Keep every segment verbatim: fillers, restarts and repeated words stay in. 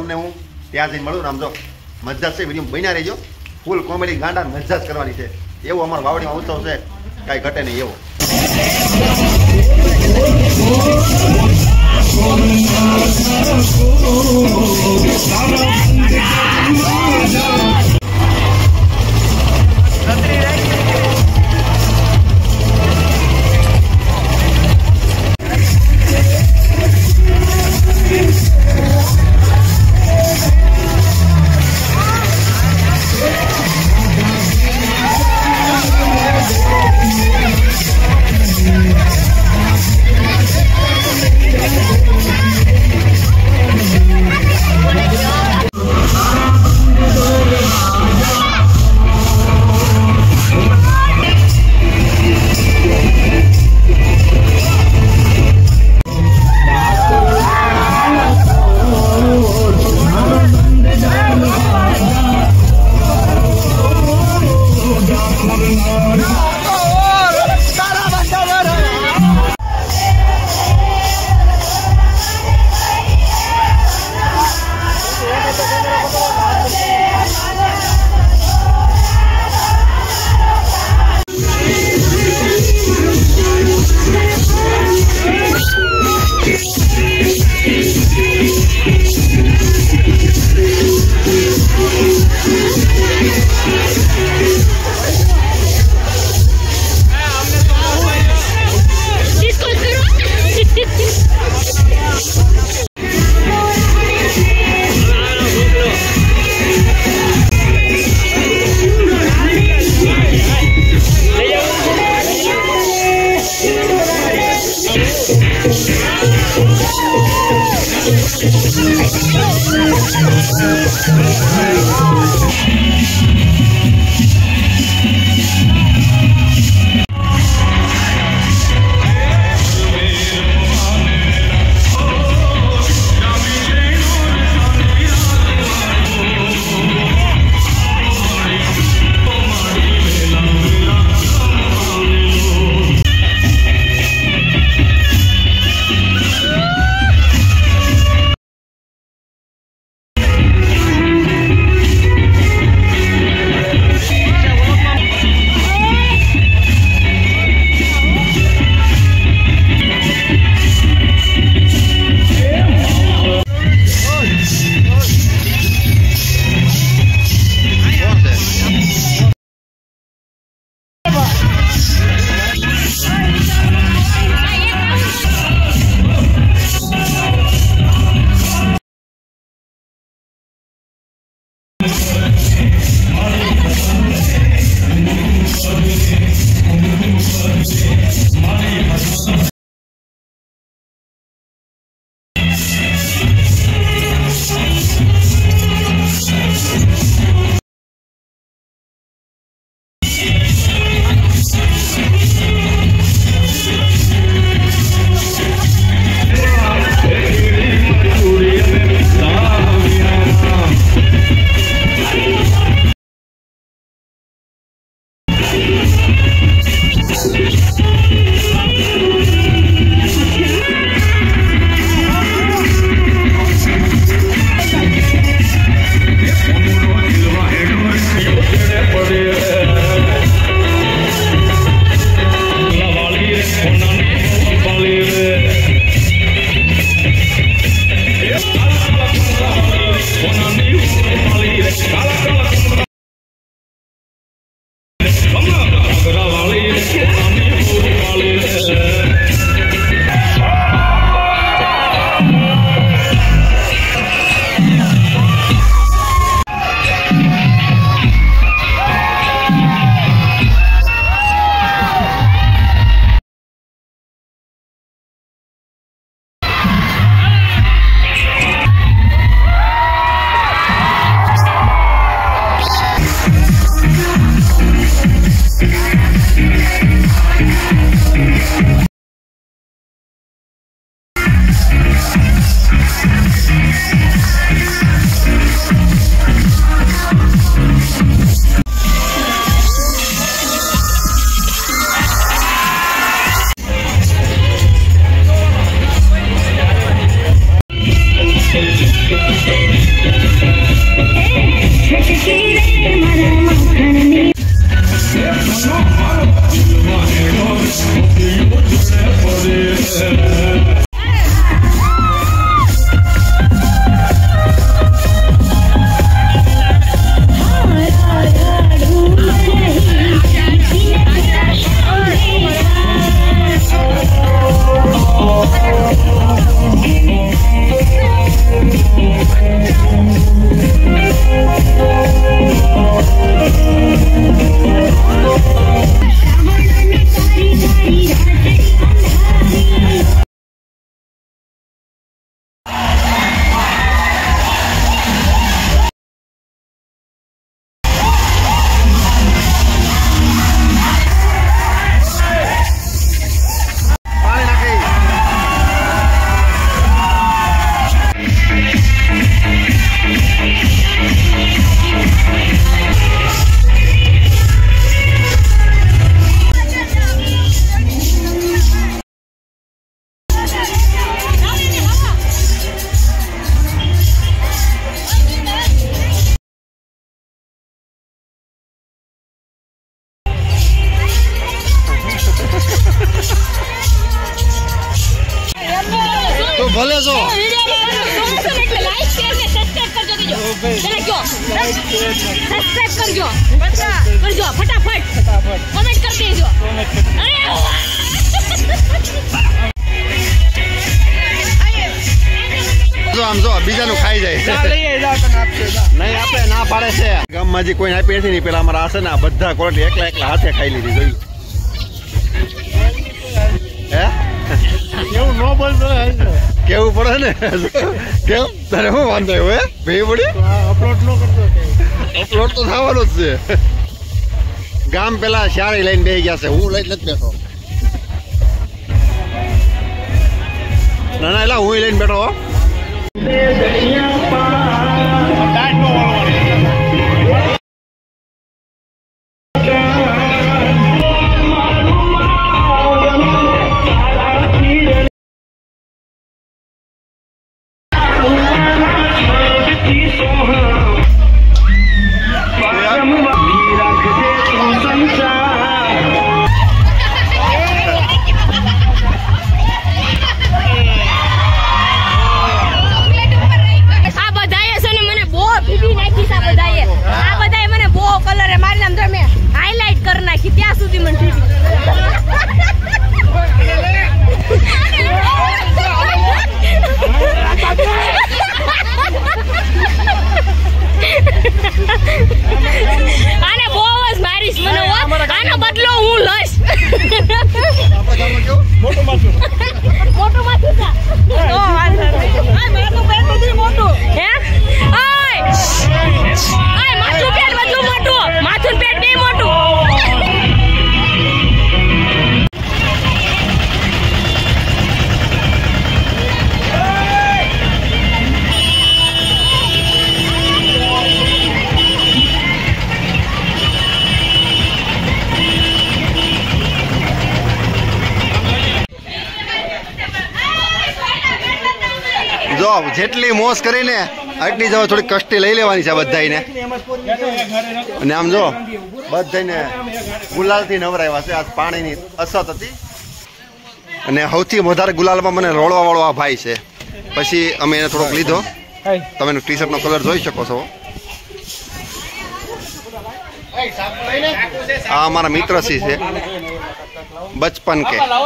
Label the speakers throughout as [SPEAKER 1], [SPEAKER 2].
[SPEAKER 1] તમને હું ત્યાં જઈને મળું. આમ જો મજા છે, વિડીયો બન્યા રહેજો. ફૂલ કોમેડી ગાંડા મજા જ કરવાની છે. એવો અમારો વાવડીમાં ઉત્સવ છે, કાંઈ ઘટે નહીં એવો.
[SPEAKER 2] સબસ્ક્રાઇબ કરજો કરજો ફટાફટ કોમેન્ટ કરી દેજો અરે
[SPEAKER 1] જો આમ જો બીજાનું ખાઈ જાય નહીં આપણે ના પાડે છે ગામમાં હજી કોઈ આપી નથી નહીં પેલા અમારા હશે ને બધા ક્વોલિટી એકલા એકલા હાથે ખાઈ લીધી જોયું હે
[SPEAKER 3] એવું નો બોલતો
[SPEAKER 1] કેવું પડે ને કેમ તારે શું વાંધો આવ્યો હે ભેઈ પડી
[SPEAKER 3] અપલોડ નો કરતો
[SPEAKER 1] અપલોડ તો થવાનું જ છે ગામ પેલા શાળી લઈને બેસી ગયા છે હું લઈને નથી બેઠો ના ના એલા હું લઈને બેઠો
[SPEAKER 2] ત્યાં સુધી મને આને બહુ જ મારીશ મને આનો બદલો હું લઈશ
[SPEAKER 3] મોટું માથું
[SPEAKER 2] મોટું માથું તા ઓ વાંધો નહીં આ માથું પેટ બધું મોટું હે ઓય ઓય માથું પેટ બધું મોટું માથું પેટ બે મોટું
[SPEAKER 1] જો જેટલી મોસ કરીને આટલી જવા થોડી કષ્ટી લઈ લેવાની છે બધાને અને આમ જો બધાને ગુલાલથી નવરાવ્યા છે આજ પાણીની અછત હતી અને સૌથી વધારે ગુલાલમાં મને રોળવા વાળો આ ભાઈ છે પછી અમે એને થોડોક લીધો તમે ટી શર્ટનો કલર જોઈ શકો છો આ અમારા મિત્રશ્રી છે બચપન કે હવે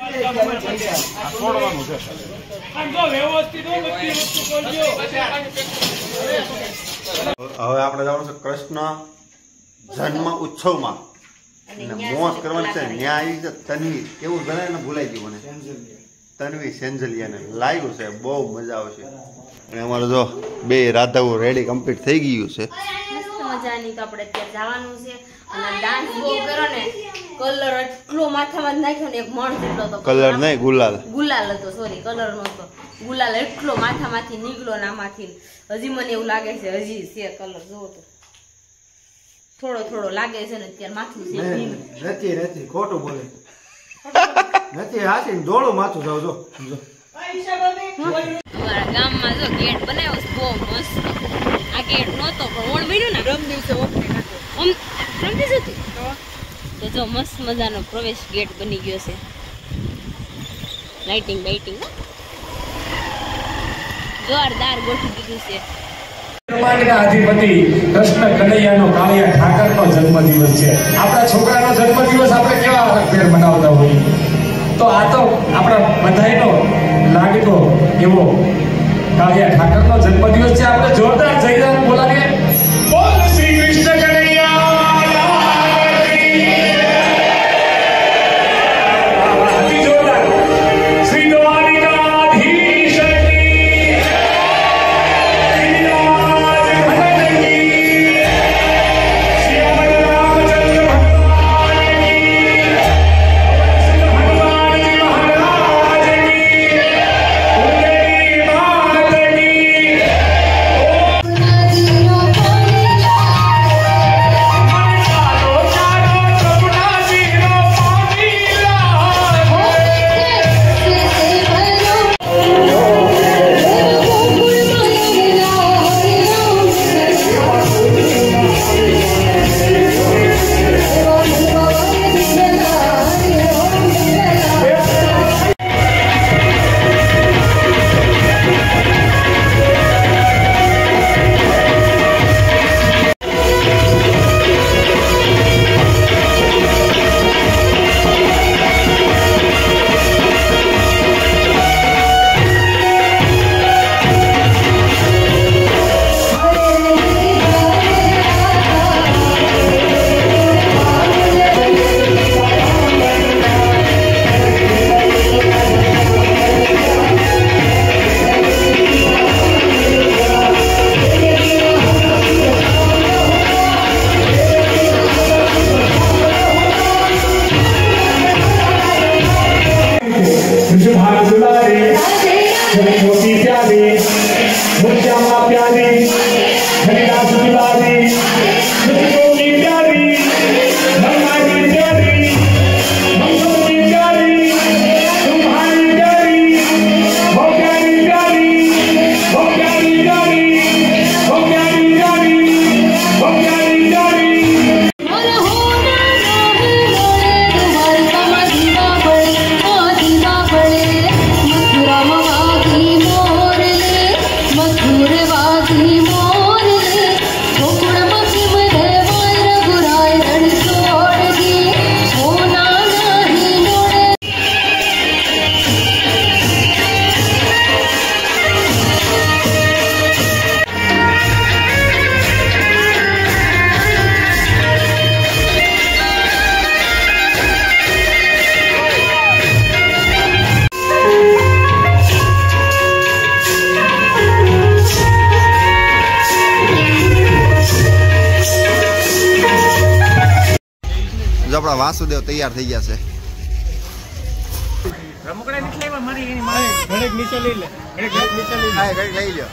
[SPEAKER 1] આપણે જવાનું છે કૃષ્ણ જન્મ ઉત્સવમાં અને મોજ કરવાની છે ત્યાં આવી છે તન્વી એવું જણાય ને ભૂલાઈ ગયું મને તન્વી સેન્જલિયાને લાગ્યું છે બહુ મજા આવશે અને અમારે જો બે રાધાઓ રેડી કમ્પ્લીટ થઈ ગયું છે
[SPEAKER 2] મજાની તો આપણે ત્યાં જવાનું છે અને ડાન્સ બહુ કરો ને કલર એટલો માથામાં નાખ્યો ને એક મણ જેટલો તો
[SPEAKER 1] કલર નહીં ગુલાલ
[SPEAKER 2] ગુલાલ હતો સોરી કલર નહોતો ગુલાલ એટલો માથામાંથી નીકળ્યો ને આમાંથી હજી મને એવું લાગે છે હજી છે કલર જોવો તો થોડો થોડો લાગે છે ને અત્યારે માથું છે
[SPEAKER 3] નથી નથી ખોટું બોલે નથી હાથી દોડું માથું જાવ જો સમજો
[SPEAKER 2] અમારા ગામમાં જો ગેટ બનાવ્યો છે બહુ મસ્ત આ ગેટ નહોતો પણ ઓણ બન્યું ને રમ દિવસે ઓમ રમ દિવસે તો જો મસ્ત મજાનો પ્રવેશ ગેટ બની ગયો છે લાઇટિંગ લાઇટિંગ જોરદાર ગોઠવી દીધું છે
[SPEAKER 4] બ્રહ્માંડના અધિપતિ કૃષ્ણ કનૈયાનો કાળિયા ઠાકરનો જન્મદિવસ છે આપણા છોકરાનો જન્મદિવસ આપણે કેવા ફેર મનાવતા હોઈએ તો આ તો આપણા બધાયનો લાગતો એવો કાળિયા ઠાકરનો જન્મદિવસ છે આપણે જોરદાર જયરામ બોલાવીએ બોલ શ્રી કૃષ્ણ કનૈયા Oh प्यारी हरिदास दुलारी खुशियों की प्यारी गंगा की प्यारी मंगल की प्यारी तुम्हारी प्यारी वो प्यारी प्यारी वो प्यारी प्यारी वो प्यारी प्यारी वो प्यारी प्यारी
[SPEAKER 1] જો આપણા વાસુદેવ તૈયાર થઈ ગયા છે.
[SPEAKER 3] રમકડા નીચે લેવા મારી એની મારે ઘડીક નીચે લઈ લે ઘડીક નીચે લઈ લે
[SPEAKER 1] હા ઘડીક લઈ લ્યો.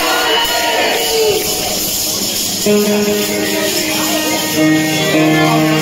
[SPEAKER 4] Thank you.